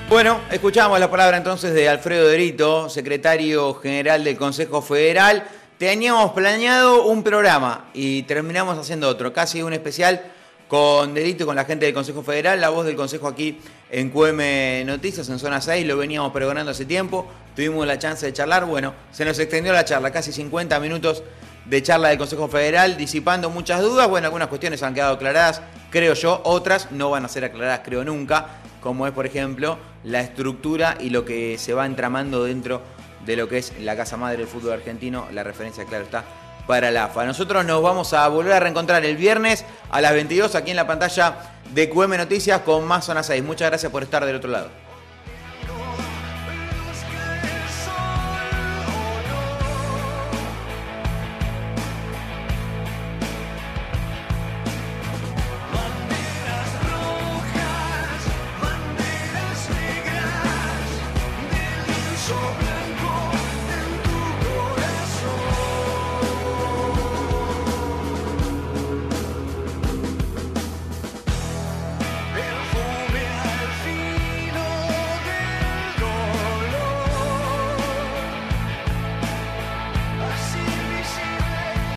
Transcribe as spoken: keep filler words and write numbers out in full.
Bueno, escuchamos la palabra entonces de Alfredo Derito, secretario general del Consejo Federal. Teníamos planeado un programa y terminamos haciendo otro, casi un especial con Derito y con la gente del Consejo Federal, la voz del Consejo aquí en Q M Noticias, en Zona seis, lo veníamos pregonando hace tiempo, tuvimos la chance de charlar, bueno, se nos extendió la charla, casi cincuenta minutos de charla del Consejo Federal, disipando muchas dudas, bueno, algunas cuestiones han quedado aclaradas, creo yo, otras no van a ser aclaradas, creo nunca, como es, por ejemplo, la estructura y lo que se va entramando dentro de lo que es la Casa Madre del fútbol argentino, la referencia, claro está, para la A F A. Nosotros nos vamos a volver a reencontrar el viernes a las veintidós aquí en la pantalla de Q M Noticias con más Zona seis. Muchas gracias por estar del otro lado. Sobre